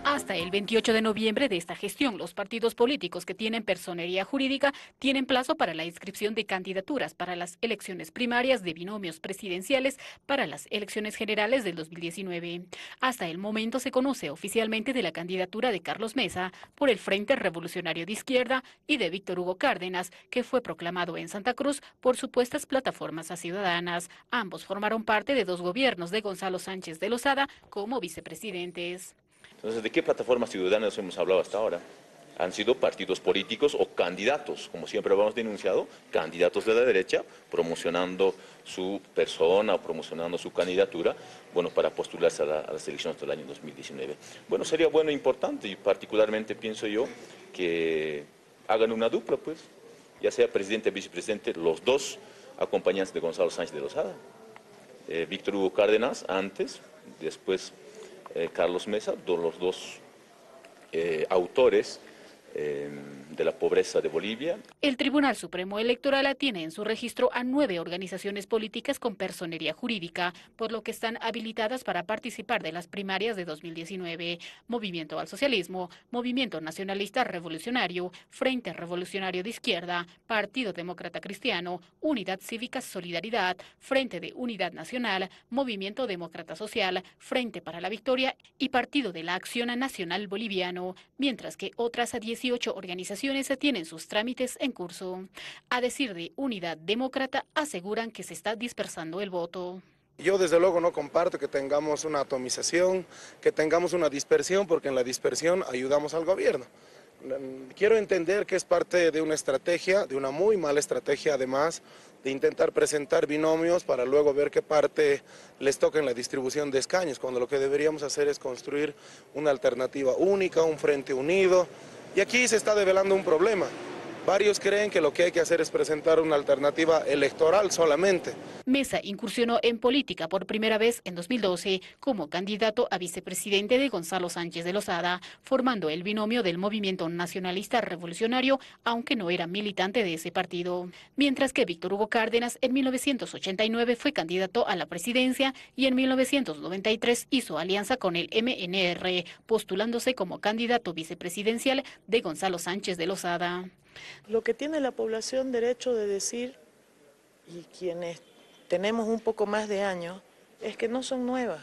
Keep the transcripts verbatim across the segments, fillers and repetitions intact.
Hasta el veintiocho de noviembre de esta gestión, los partidos políticos que tienen personería jurídica tienen plazo para la inscripción de candidaturas para las elecciones primarias de binomios presidenciales para las elecciones generales del dos mil diecinueve. Hasta el momento se conoce oficialmente de la candidatura de Carlos Mesa por el Frente Revolucionario de Izquierda y de Víctor Hugo Cárdenas, que fue proclamado en Santa Cruz por supuestas plataformas a ciudadanas. Ambos formaron parte de dos gobiernos de Gonzalo Sánchez de Lozada como vicepresidentes. Entonces, ¿de qué plataformas ciudadanas hemos hablado hasta ahora? Han sido partidos políticos o candidatos, como siempre lo hemos denunciado, candidatos de la derecha, promocionando su persona o promocionando su candidatura, bueno, para postularse a, la, a las elecciones del año dos mil diecinueve. Bueno, sería bueno e importante, y particularmente pienso yo, que hagan una dupla, pues, ya sea presidente y vicepresidente, los dos acompañantes de Gonzalo Sánchez de Lozada. Eh, Víctor Hugo Cárdenas antes, después Eh, Carlos Mesa, do, los dos eh, autores eh, de la pobreza de Bolivia. El Tribunal Supremo Electoral tiene en su registro a nueve organizaciones políticas con personería jurídica, por lo que están habilitadas para participar de las primarias de dos mil diecinueve. Movimiento al Socialismo, Movimiento Nacionalista Revolucionario, Frente Revolucionario de Izquierda, Partido Demócrata Cristiano, Unidad Cívica Solidaridad, Frente de Unidad Nacional, Movimiento Demócrata Social, Frente para la Victoria y Partido de la Acción Nacional Boliviano, mientras que otras dieciocho organizaciones tienen sus trámites en curso. A decir de Unidad Demócrata, aseguran que se está dispersando el voto. Yo desde luego no comparto que tengamos una atomización, que tengamos una dispersión, porque en la dispersión ayudamos al gobierno. Quiero entender que es parte de una estrategia, de una muy mala estrategia además, de intentar presentar binomios para luego ver qué parte les toca en la distribución de escaños, cuando lo que deberíamos hacer es construir una alternativa única, un frente unido. Y aquí se está develando un problema. Varios creen que lo que hay que hacer es presentar una alternativa electoral solamente. Mesa incursionó en política por primera vez en dos mil doce como candidato a vicepresidente de Gonzalo Sánchez de Lozada, formando el binomio del Movimiento Nacionalista Revolucionario, aunque no era militante de ese partido. Mientras que Víctor Hugo Cárdenas en mil novecientos ochenta y nueve fue candidato a la presidencia y en mil novecientos noventa y tres hizo alianza con el M N R, postulándose como candidato vicepresidencial de Gonzalo Sánchez de Lozada. Lo que tiene la población derecho de decir, y quienes tenemos un poco más de años, es que no son nuevas.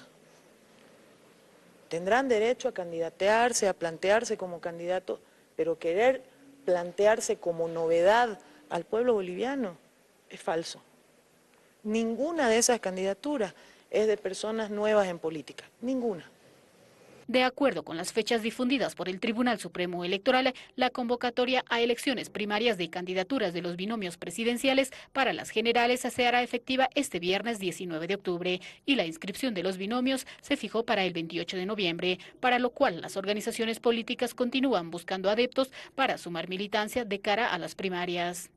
Tendrán derecho a candidatearse, a plantearse como candidatos, pero querer plantearse como novedad al pueblo boliviano es falso. Ninguna de esas candidaturas es de personas nuevas en política, ninguna. De acuerdo con las fechas difundidas por el Tribunal Supremo Electoral, la convocatoria a elecciones primarias de candidaturas de los binomios presidenciales para las generales se hará efectiva este viernes diecinueve de octubre y la inscripción de los binomios se fijó para el veintiocho de noviembre, para lo cual las organizaciones políticas continúan buscando adeptos para sumar militancia de cara a las primarias.